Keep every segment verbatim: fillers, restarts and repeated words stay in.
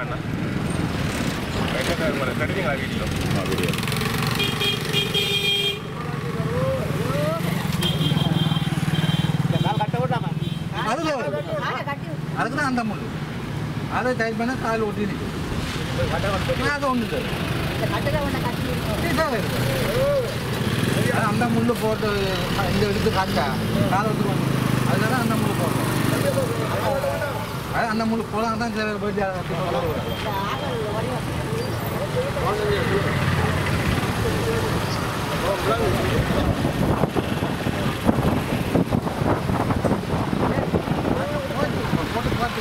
காணா கடிதங்களா video video அதுக்கு தான் அந்த முள் அதை டைப் பண்ண கால் ஒட்டி நிற்கும் அது ஒன்று அந்த முள் போட்டு இந்த எடுத்து காட்டா காலை எடுத்து அதனால அந்த முள் போட்டோம் அது அந்த முள் போலாம் தான் சில போயிட்டு போட்டு பார்த்து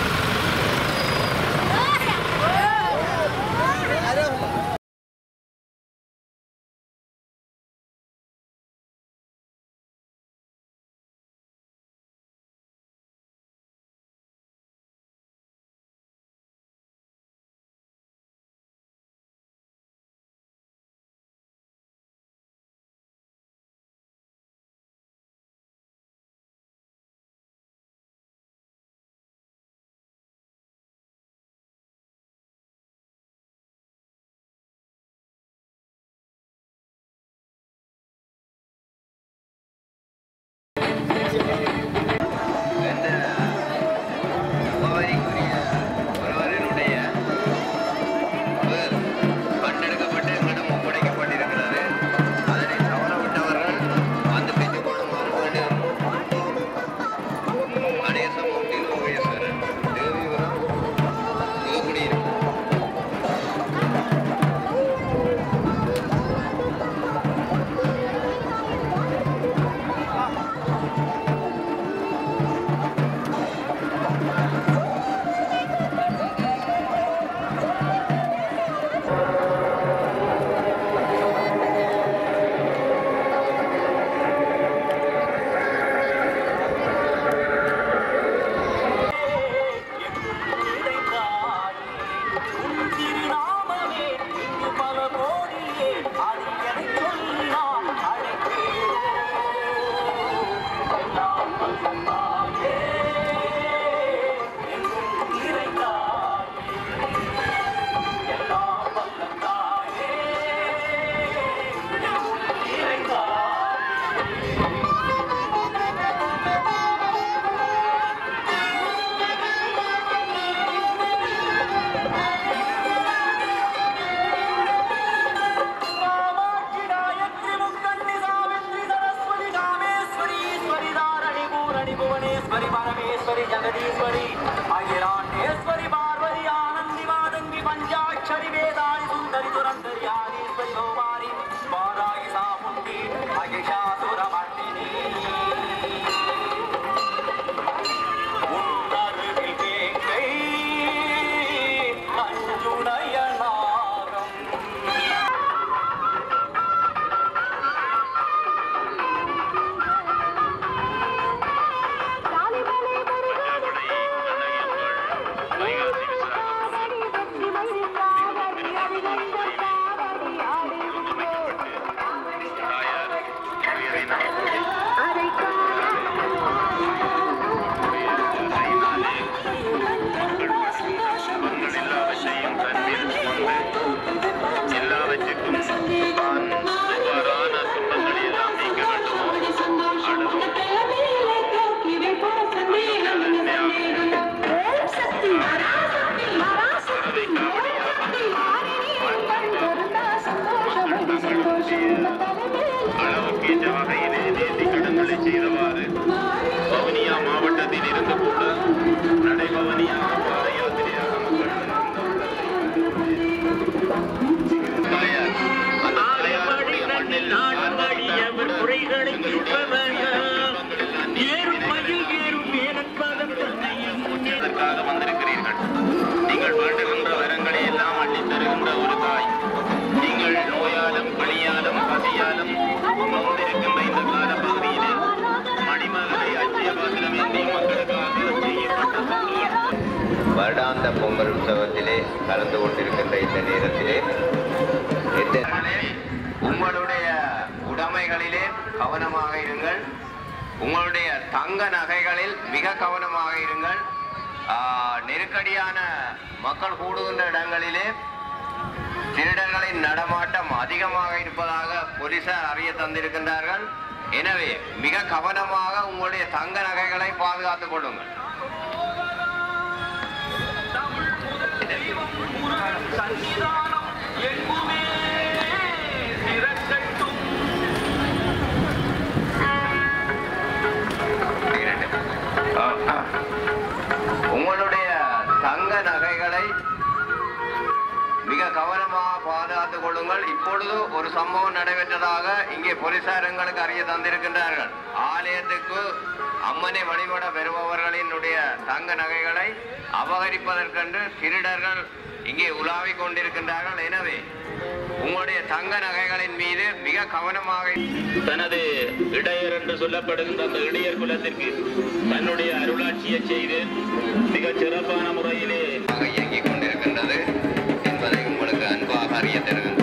வருடாந்த பொங்கல் உற்சவத்திலே கலந்து கொண்டிருக்கின்ற இந்த நேரத்திலே உங்களுடைய உடைமைகளிலே கவனமாக இருங்கள். உங்களுடைய தங்க நகைகளில் மிக கவனமாக இருங்கள். நெருக்கடியான மக்கள் கூடுகின்ற இடங்களிலே திருடர்களின் நடமாட்டம் அதிகமாக இருப்பதாக போலீசார் அறிய தந்திருக்கின்றார்கள். எனவே மிக கவனமாக உங்களுடைய தங்க நகைகளை பாதுகாத்துக் கொள்ளுங்கள். உங்களுடைய தங்க நகைகளை மிக கவனமாக பாதுகாத்துக் கொள்ளுங்கள். இப்பொழுது ஒரு சம்பவம் நடைபெற்றதாக இங்கே போலீசார் எங்களுக்கு அறிய தந்திருக்கின்றார்கள். ஆலயத்துக்கு அம்மனை வழிபட வருபவர்களினுடைய தங்க நகைகளை அபகரிப்பதற்கென்று திருடர்கள் இங்கே உலாவிக் கொண்டிருக்கின்றார்கள். எனவே உங்களுடைய தங்க நகைகளின் மீது மிக கவனமாக தனது இடையர் என்று சொல்லப்படுகின்ற அந்த இடையர் குலத்திற்கு தன்னுடைய அருளாட்சியை செய்து மிக சிறப்பான முறையிலே இயங்கிக் கொண்டிருக்கின்றது என்பதை உங்களுக்கு அன்பாக அறிய தருகின்றனர்.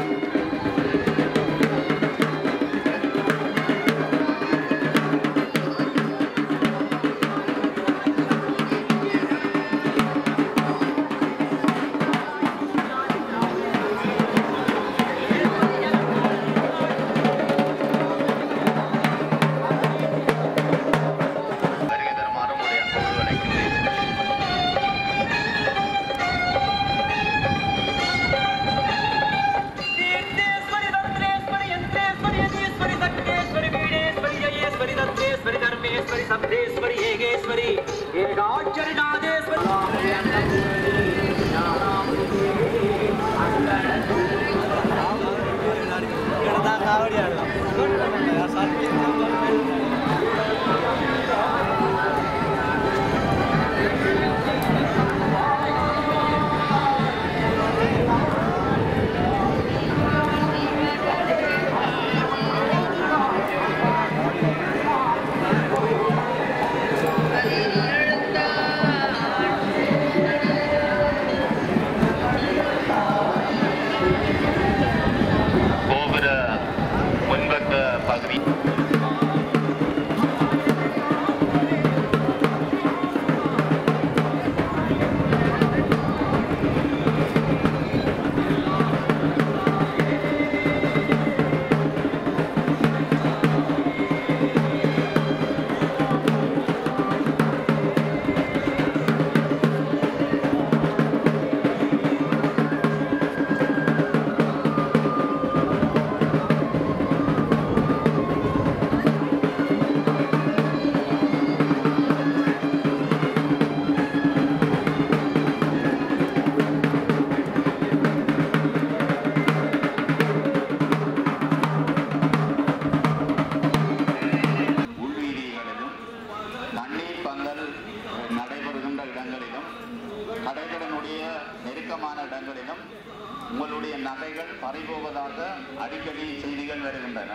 உங்களுடைய நகைகள் பறிபோவதாக அடிக்கடி செய்திகள் வருகின்றன.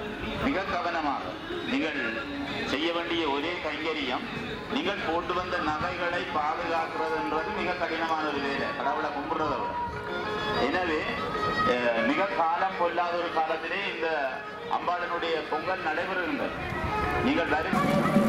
மிக கவனமாக நீங்கள் செய்ய வேண்டிய ஒரே கைங்கரியம், நீங்கள் போட்டு வந்த நகைகளை பாதுகாக்கிறது என்றது மிக கடினமான ஒரு வேலை, கடவுளை கும்பிடுறத விட. எனவே மிக காலம் கொள்ளாத ஒரு காலத்திலே இந்த அம்பாளனுடைய பொங்கல் நடைபெறுகின்றது. நீங்கள் வரும்